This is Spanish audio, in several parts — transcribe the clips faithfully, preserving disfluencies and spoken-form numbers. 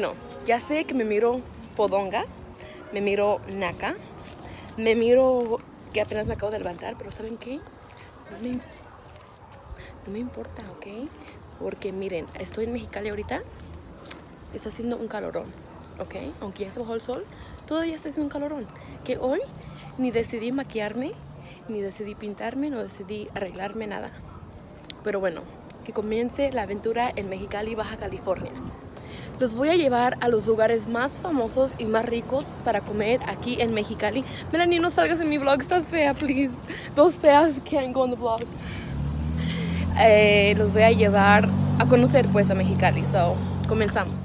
bueno, ya sé que me miro fodonga, me miro naca, me miro que apenas me acabo de levantar, pero ¿saben qué? No me, no me importa, ¿ok? Porque miren, estoy en Mexicali ahorita, está haciendo un calorón, ¿ok? Aunque ya se bajó el sol, todavía está haciendo un calorón. Que hoy ni decidí maquillarme, ni decidí pintarme, no decidí arreglarme, nada. Pero bueno, que comience la aventura en Mexicali, Baja California. Los voy a llevar a los lugares más famosos y más ricos para comer aquí en Mexicali. Melanie, no salgas en mi vlog, estás fea, please. Those feas can't go on the vlog. Eh, los voy a llevar a conocer pues a Mexicali, so comenzamos.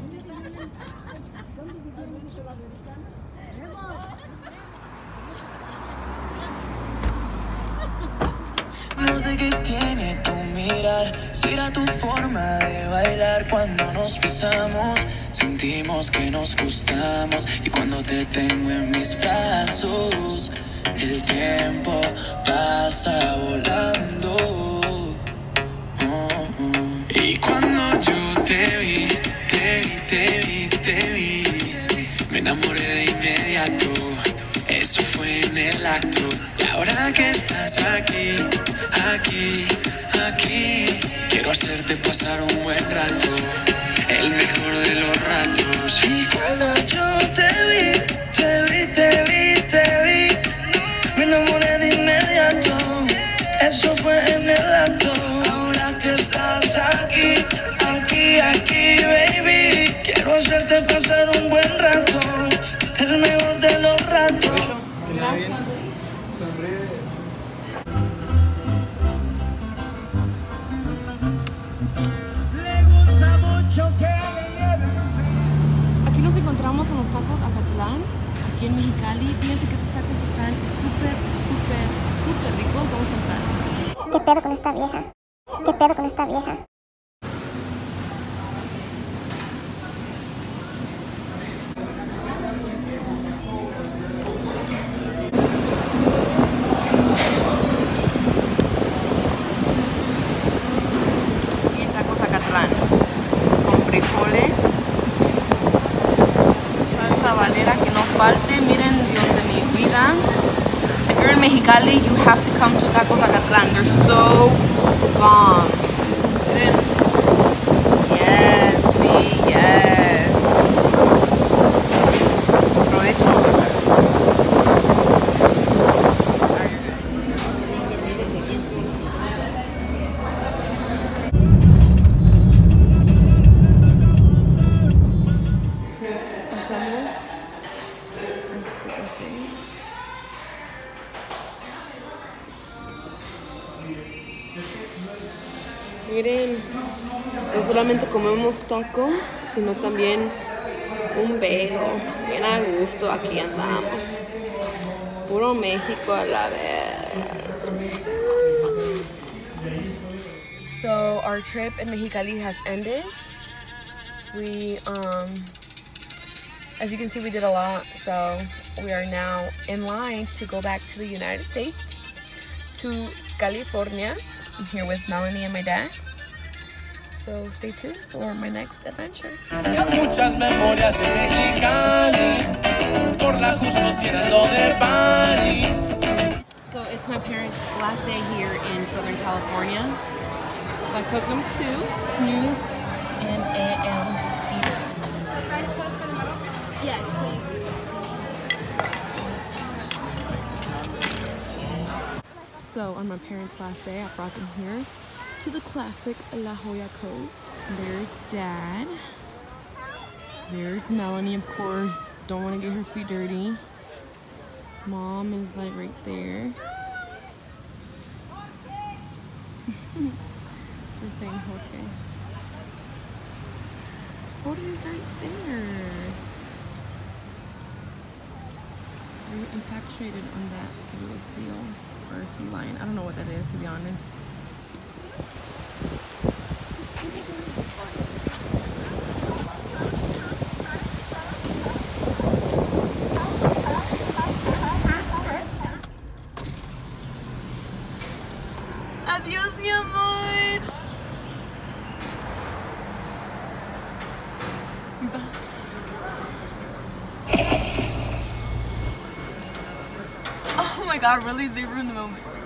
No sé qué tiene tu mirar, será tu forma de bailar. Cuando nos besamos, sentimos que nos gustamos. Y cuando te tengo en mis brazos, el tiempo pasa volando. Oh, oh. Y cuando yo te vi, te vi, te vi, te vi, me enamoré de inmediato. Eso fue en el acto. Y ahora que estás aquí, aquí, aquí, quiero hacerte pasar un buen rato, el mejor de los ratos. Y cuando yo te vi, te vi, te vi, te vi, me enamoré de inmediato. Eso fue en el acto. Ahora que estás aquí, aquí, aquí, baby, quiero hacerte pasar un buen rato, el mejor de los ratos. Gracias. Aquí nos encontramos en los tacos Acatlán, aquí en Mexicali. Fíjense que esos tacos están súper, súper, súper ricos. Vamos a entrar. ¿Qué pedo con esta vieja? ¿Qué pedo con esta vieja? Y en tacos Acatlán, con frijoles, salsa habanera que no falte. Miren, Dios de mi vida. If you're in Mexicali, you have to come to Tacos Acatlán. They're so bomb. Miren. Yes, me, yes. Aprovecho. Miren, no solamente comemos tacos, sino también un vego. Bien a gusto, aquí andamos. Puro México a la vez. So our trip in Mexicali has ended. We, um, as you can see, we did a lot. So we are now in line to go back to the United States, to California. I'm here with Melanie and my dad. So stay tuned for my next adventure. Muchas memorias de Mexicali, por la justo siendo de Bali. So it's my parents' last day here in Southern California. So I cooked them two, snooze and A M eater. French toast for the middle? Yes, please. So on my parents' last day, I brought them here to the classic La Jolla Cove. There's Dad. There's Melanie, of course. Don't want to get her feet dirty. Mom is like right there. We're saying Jorge. Jorge's right there. Very infatuated on that little seal or sea lion. I don't know what that is, to be honest. Adiós, mi amor. god, really? They ruined the moment.